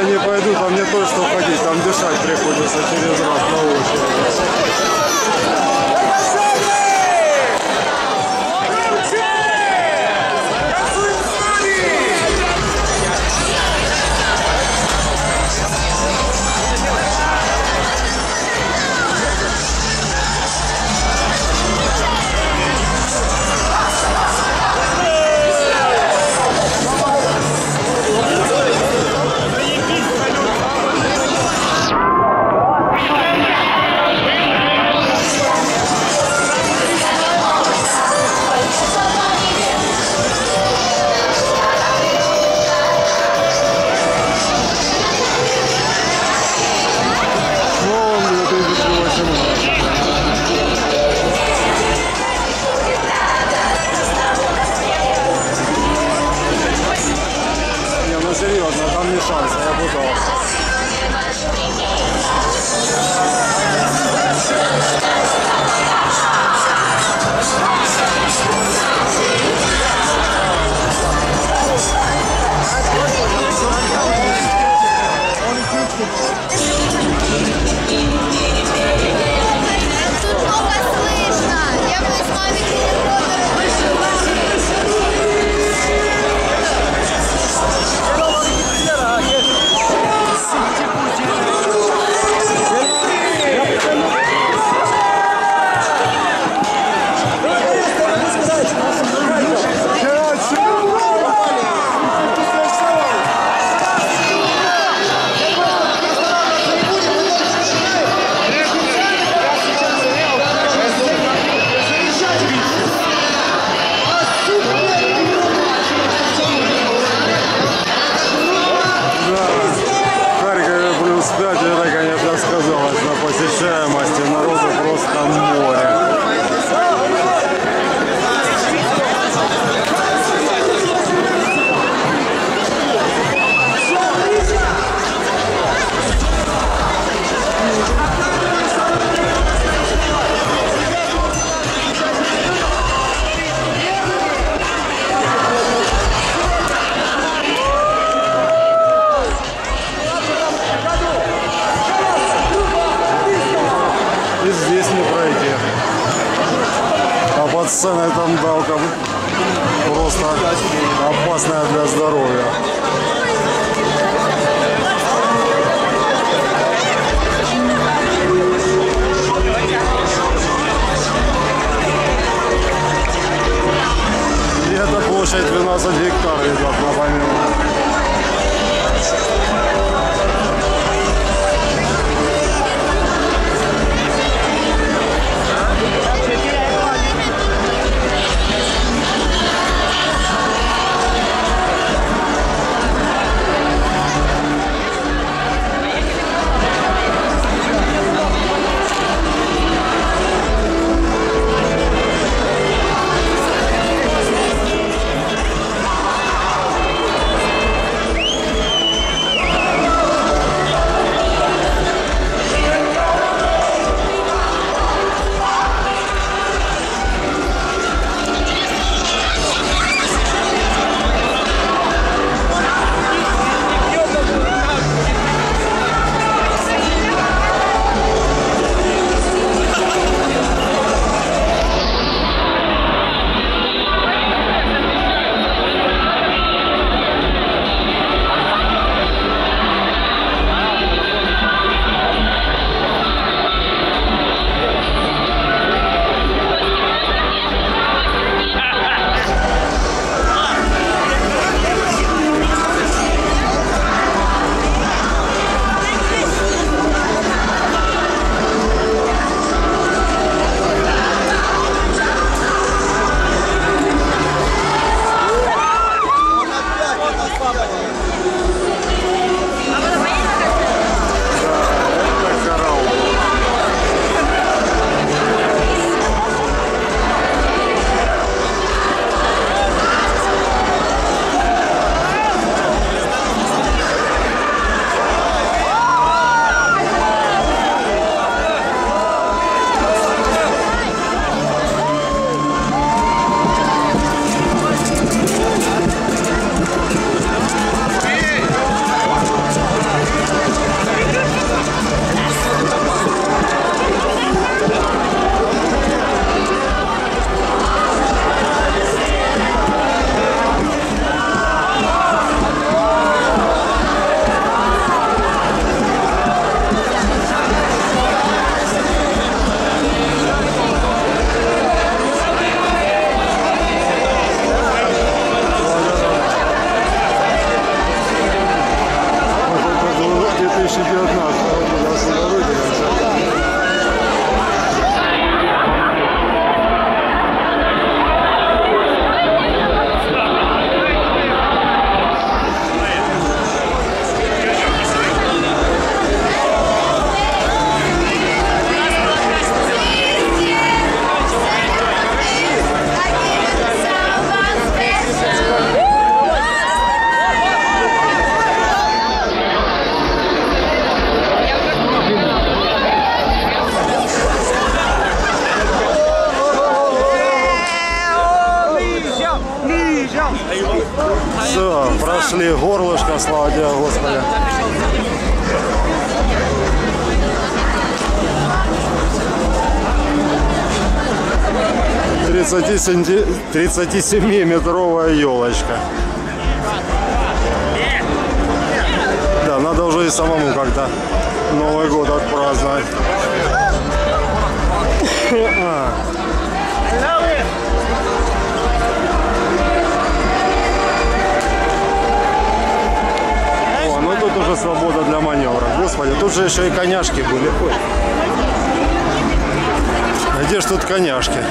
не пойду, там не то, что ходить, там дышать приходится через раз на очередь. Серьезно, там не шанс, я пытался. Тут много слышно. Я бы с вами это, конечно, сказалось на посещаемости. Народу просто море. И здесь не пройти. А под сценой там далка просто опасная для здоровья. И эта площадь 12 гектар, ребят, напомню. нашли горлышко, слава тебе, Господи. — 37-метровая елочка. Да, надо уже и самому как-то Новый год отпраздновать. О, ну тут уже свобода для маневра. Господи, тут же еще и коняшки были. Ой. А где ж тут коняшки?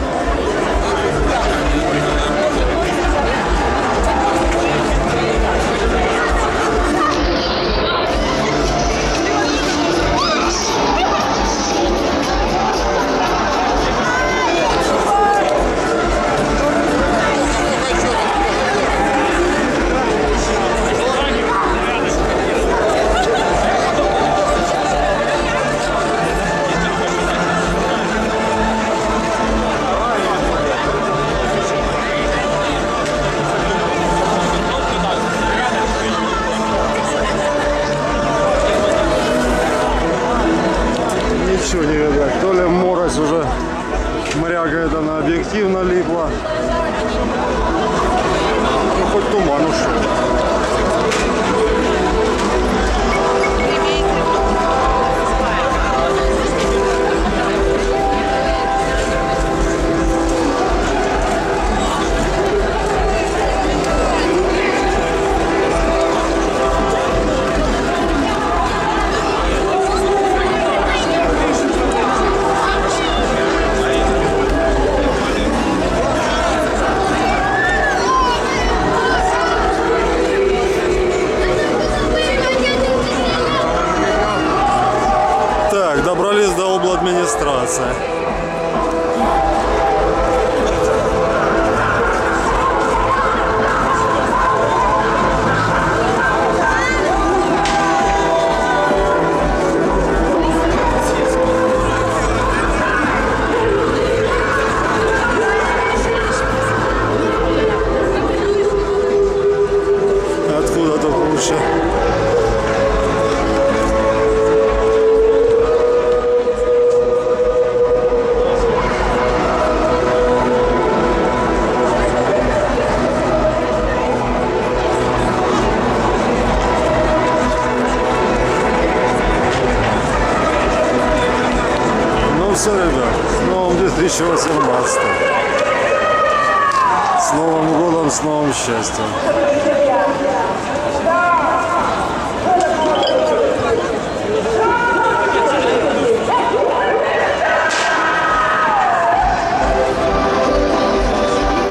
Ничего не видать. То ли морось уже, моряга это на объектив налипла. Ну, хоть туман ушел. Так, добрались до обладминистрации. Откуда тут лучше? Ну все, ребят, с новым 2018. С Новым годом, с новым счастьем.